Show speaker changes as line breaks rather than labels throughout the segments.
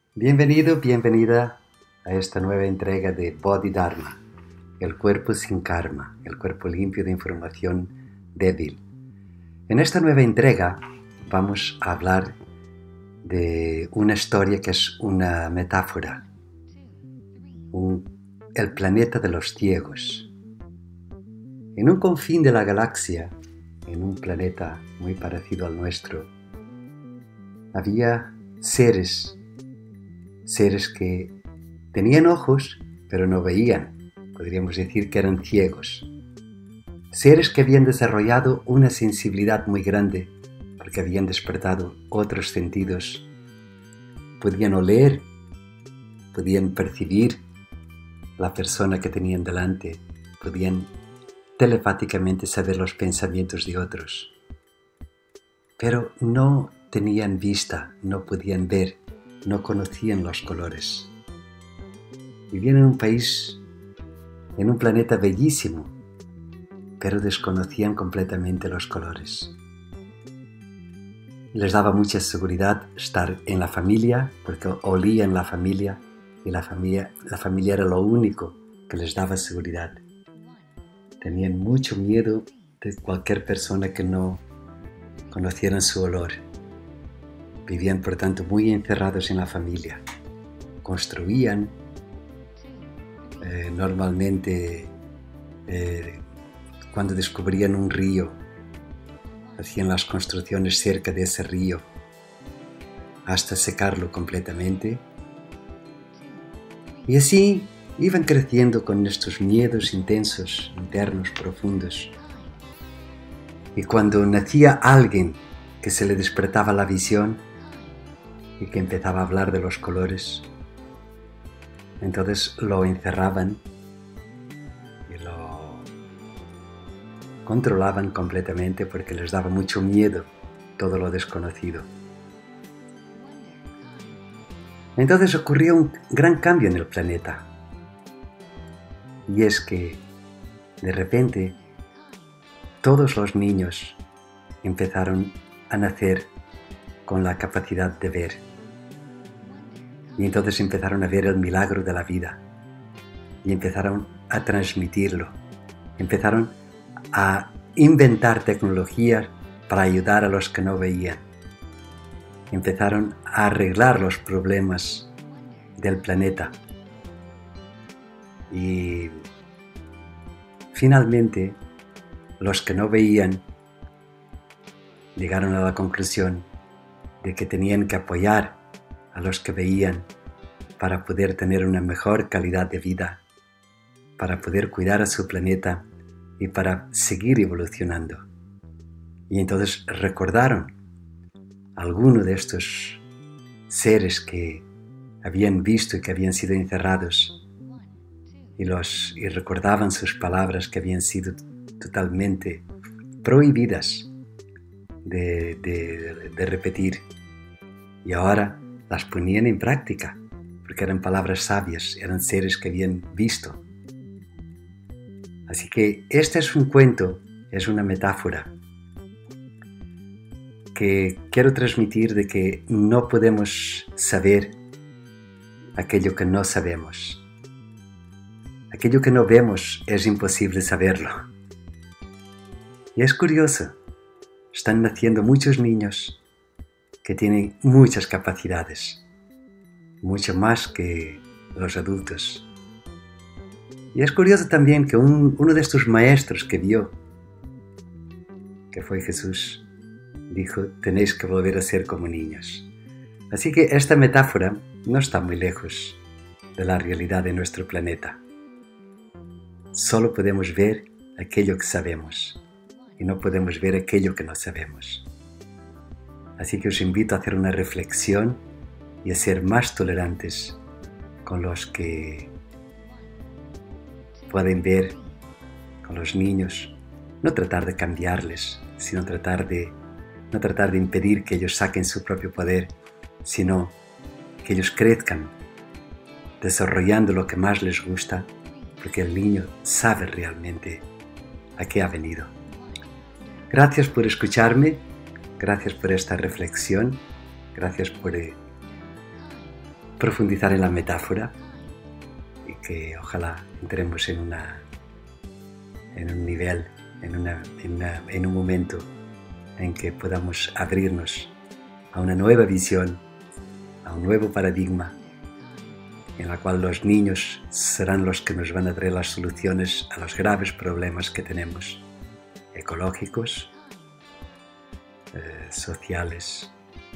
Bienvenido, bienvenida a esta nueva entrega de Bodhidharma, el cuerpo sin karma, el cuerpo limpio de información débil. En esta nueva entrega vamos a hablar de una historia que es una metáfora, el planeta de los ciegos. En un confín de la galaxia, en un planeta muy parecido al nuestro, había seres que tenían ojos, pero no veían. Podríamos decir que eran ciegos. Seres que habían desarrollado una sensibilidad muy grande porque habían despertado otros sentidos. Podían oler, podían percibir la persona que tenían delante, podían telepáticamente saber los pensamientos de otros. Pero no tenían vista, no podían ver, no conocían los colores. Vivían en un país, en un planeta bellísimo, pero desconocían completamente los colores. Les daba mucha seguridad estar en la familia, porque olían la familia, y la familia era lo único que les daba seguridad. Tenían mucho miedo de cualquier persona que no conocieran su olor. Vivían, por tanto, muy encerrados en la familia. Construían normalmente cuando descubrían un río, hacían las construcciones cerca de ese río hasta secarlo completamente. Y así iban creciendo con estos miedos intensos, internos, profundos. Y cuando nacía alguien que se le despertaba la visión y que empezaba a hablar de los colores, entonces lo encerraban y lo controlaban completamente porque les daba mucho miedo todo lo desconocido. Entonces ocurrió un gran cambio en el planeta, y es que de repente todos los niños empezaron a nacer con la capacidad de ver. Y entonces empezaron a ver el milagro de la vida y empezaron a transmitirlo. Empezaron a inventar tecnologías para ayudar a los que no veían. Empezaron a arreglar los problemas del planeta. Y finalmente, los que no veían llegaron a la conclusión de que tenían que apoyar a los que veían para poder tener una mejor calidad de vida, para poder cuidar a su planeta y para seguir evolucionando. Y entonces recordaron a alguno de estos seres que habían visto y que habían sido encerrados y recordaban sus palabras que habían sido totalmente prohibidas de repetir, y ahora las ponían en práctica porque eran palabras sabias, eran seres que habían visto. Así que este es un cuento, es una metáfora que quiero transmitir de que no podemos saber aquello que no sabemos. Aquello que no vemos es imposible saberlo. Y es curioso, están naciendo muchos niños que tienen muchas capacidades, mucho más que los adultos. Y es curioso también que uno de estos maestros que vio, que fue Jesús, dijo: tenéis que volver a ser como niños. Así que esta metáfora no está muy lejos de la realidad de nuestro planeta. Solo podemos ver aquello que sabemos y no podemos ver aquello que no sabemos. Así que os invito a hacer una reflexión y a ser más tolerantes con los que pueden ver, con los niños. No tratar de cambiarles, sino no tratar de impedir que ellos saquen su propio poder, sino que ellos crezcan desarrollando lo que más les gusta, porque el niño sabe realmente a qué ha venido. Gracias por escucharme, gracias por esta reflexión, gracias por profundizar en la metáfora y que ojalá entremos en un nivel, en un momento en que podamos abrirnos a una nueva visión, a un nuevo paradigma, en la cual los niños serán los que nos van a traer las soluciones a los graves problemas que tenemos, ecológicos, sociales,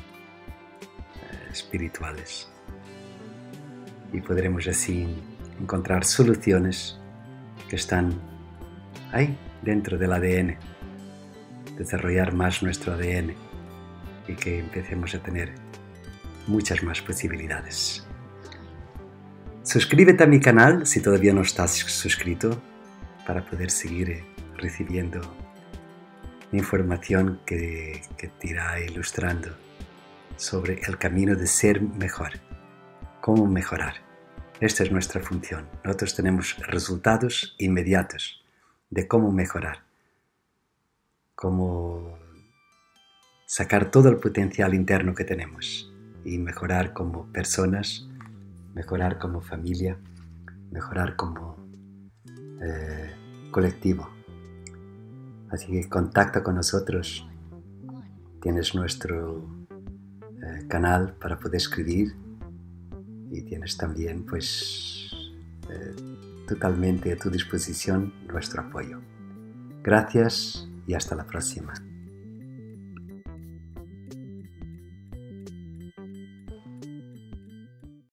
espirituales. Y podremos así encontrar soluciones que están ahí dentro del ADN, desarrollar más nuestro ADN y que empecemos a tener muchas más posibilidades. Suscríbete a mi canal si todavía no estás suscrito para poder seguir recibiendo información que te irá ilustrando sobre el camino de ser mejor, cómo mejorar. Esta es nuestra función. Nosotros tenemos resultados inmediatos de cómo mejorar, cómo sacar todo el potencial interno que tenemos y mejorar como personas, mejorar como familia, mejorar como colectivo. Así que contacta con nosotros. Tienes nuestro canal para poder escribir y tienes también totalmente a tu disposición nuestro apoyo. Gracias y hasta la próxima.